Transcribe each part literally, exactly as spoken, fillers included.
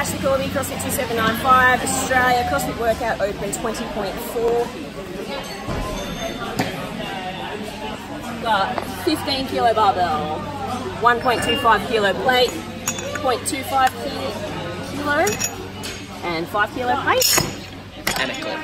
Ashley Corby, CrossFit two seven nine five, Australia, CrossFit Workout Open twenty point four. Got fifteen kilo barbell, one point two five kilo plate, zero point two five kilo, and five kilo plate. And a clip.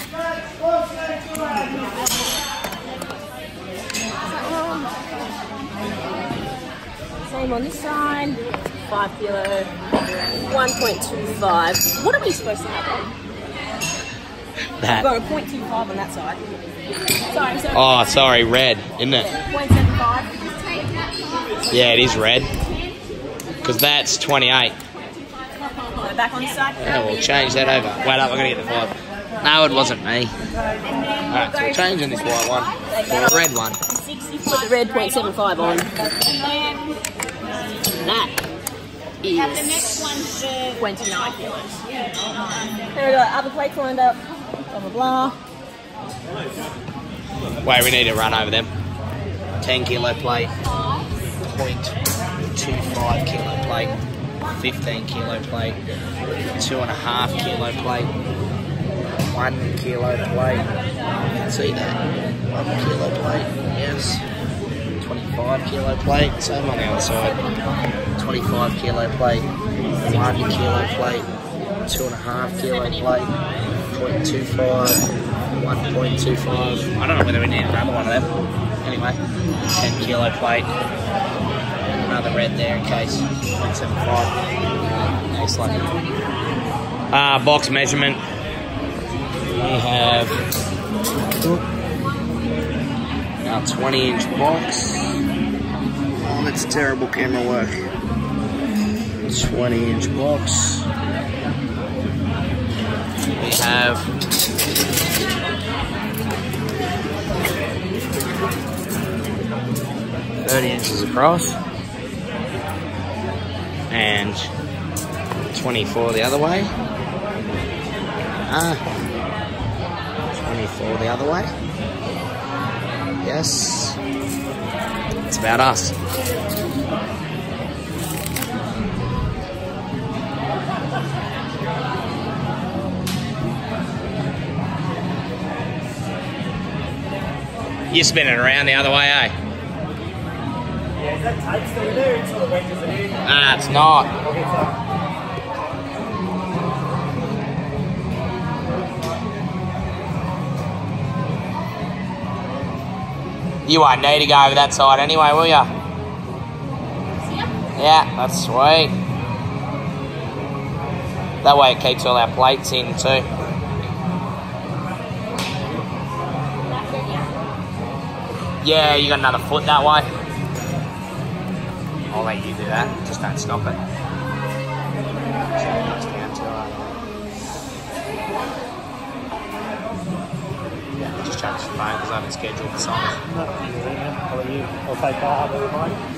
Same on this side, five kilo, one point two five. What are we supposed to have on? That. We've got a zero point two five on that side. Sorry, sorry. Oh, sorry, red, isn't it? Yeah, zero point seven five. Yeah, it is red. Because that's twenty-eight. So back on this side. Yeah, we'll change that over. Wait up, we're going to get the five. No, it wasn't me. Alright, so we're changing this white one for a red one. sixty, put the red zero point seven five on. That is twenty-nine kilos. There we go, other plates lined up. Blah, blah, blah. Wait, we need to run over them. ten kilo plate, zero point two five kilo plate, fifteen kilo plate, two and a half kilo plate, one kilo plate. You can see that. One kilo plate, yes. twenty-five kilo plate, same on the other side. twenty-five kilo plate, one kilo plate, two and a half kilo plate, zero point two five, one point two five. I don't know whether we need another one of them. Anyway, ten kilo plate, another red there in case. zero point seven five. Most likely. Uh, box measurement. We have our twenty inch box. Oh, that's terrible camera work. twenty inch box. We have thirty inches across and twenty-four the other way. Ah, twenty-four the other way. Yes, it's about us. You're spinning around the other way, eh? Yeah, is that tape still there until it wedges it in? Ah, it's not. You won't need to go over that side anyway, will ya? Yeah, that's sweet. That way it keeps all our plates in too. Yeah, you got another foot that way. I'll let you do that. Just don't stop it. Yeah, just change the phone because I haven't scheduled the songs. No, I'll, you, I'll take that. Have it, mate.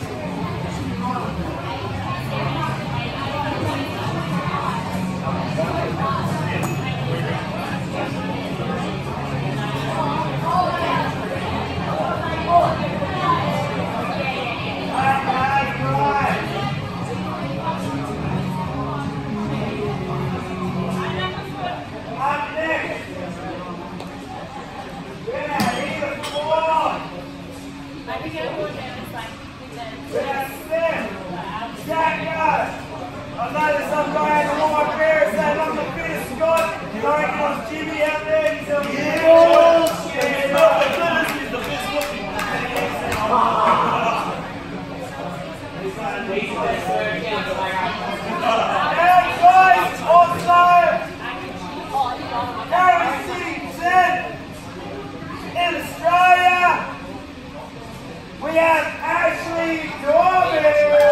In Australia, we have Ashley Corby.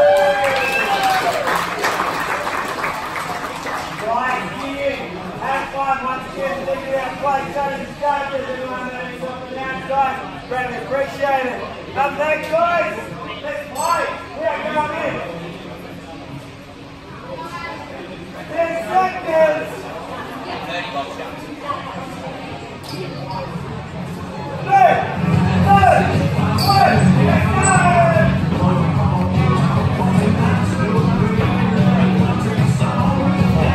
Right here, have fun once again. Thank you our play coaches, coaches, everyone that is on the outside. Greatly appreciate it. Up there, guys. Let's play. We are going in. Ten seconds. Go!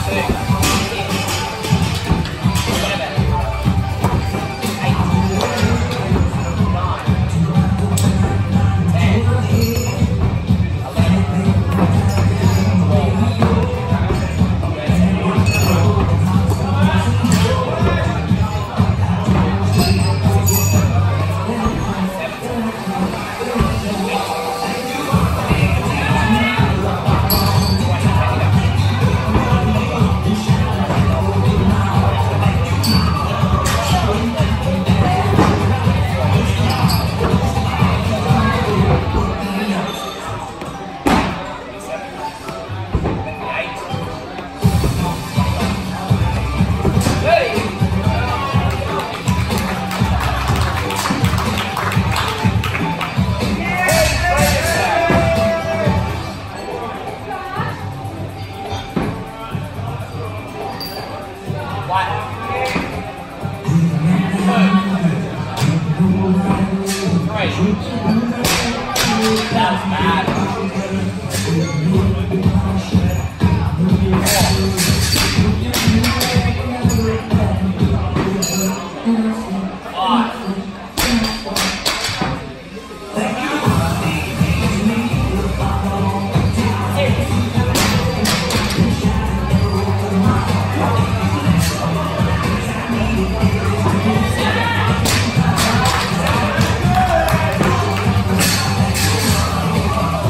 Five.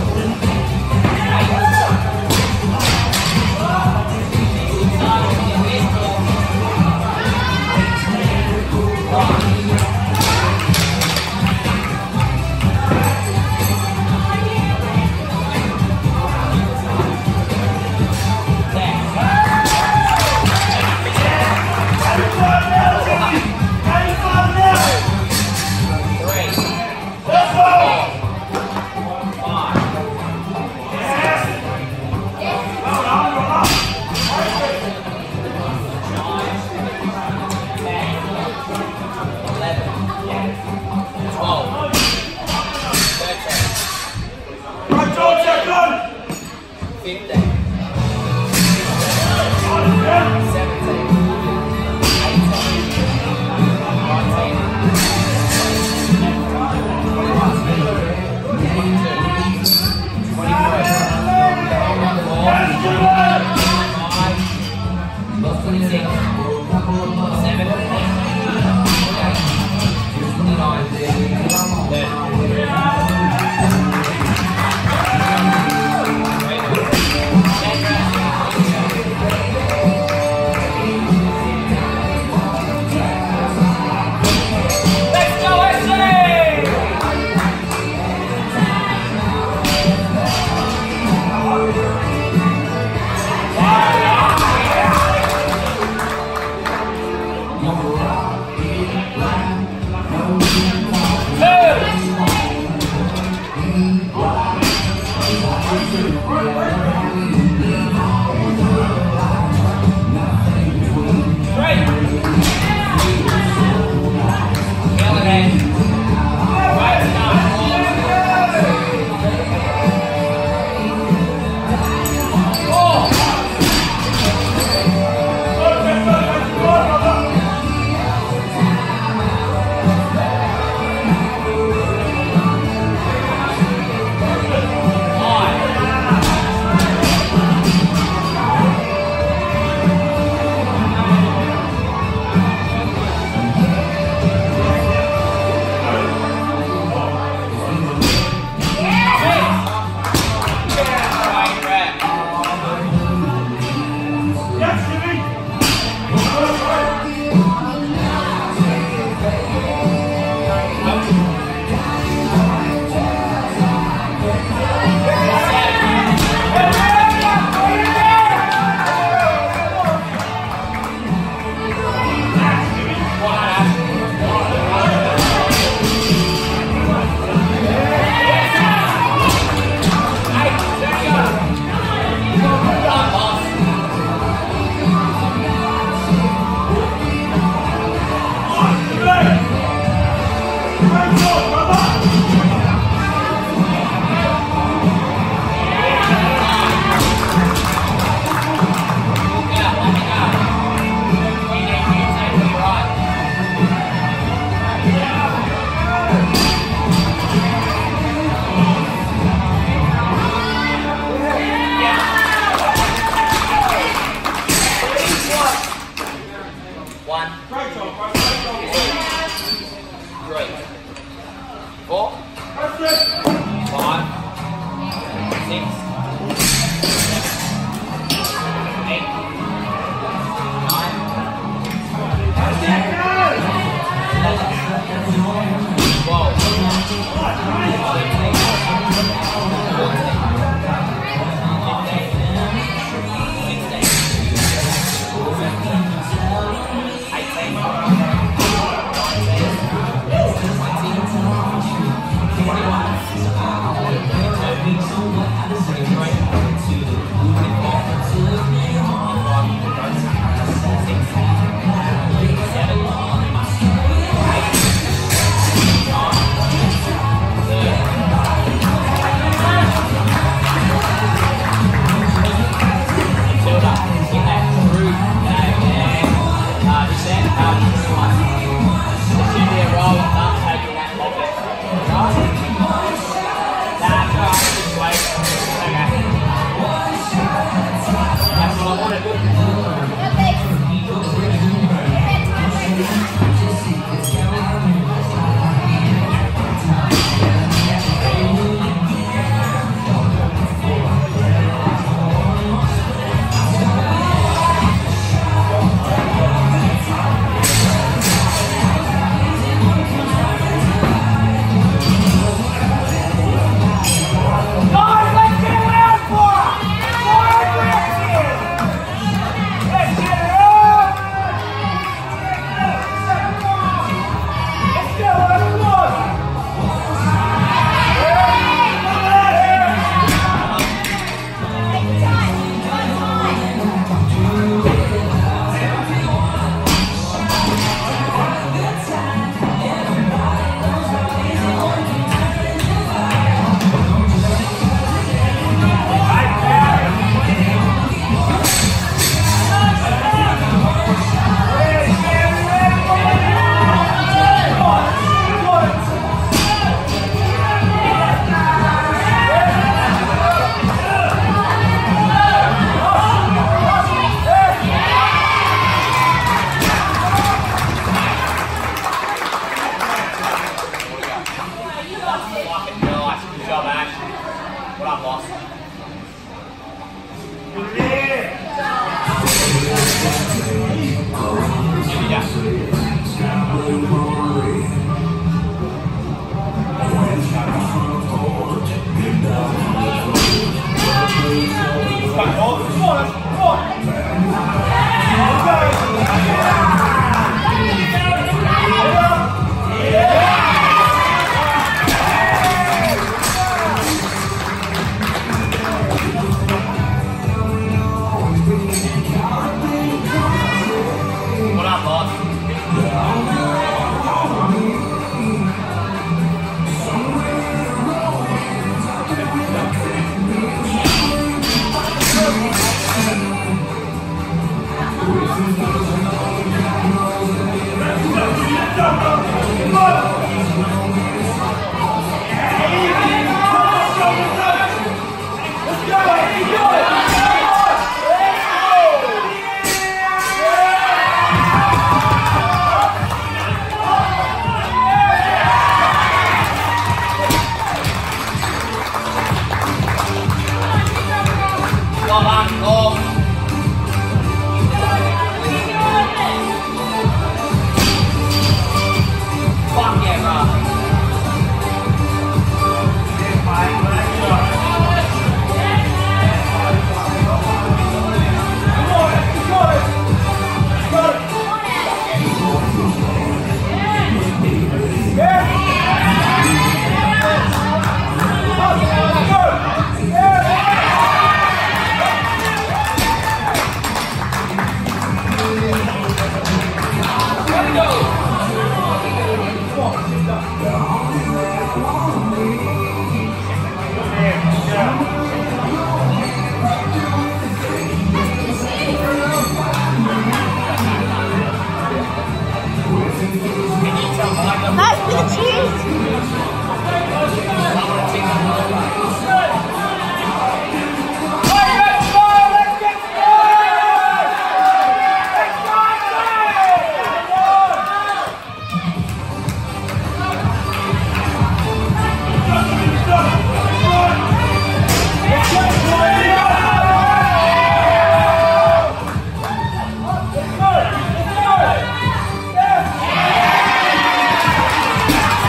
Let's go!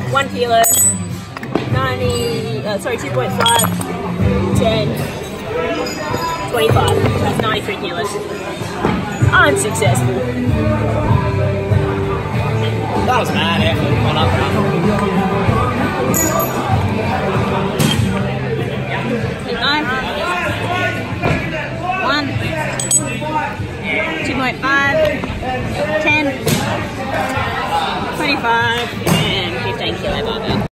one kilo, ninety, uh, sorry, two point five, ten, twenty-five. That's ninety-three kilos. I'm successful. That was mad effort. Well up, One, two point five, ten, twenty-five, And fifteen kilo barbell.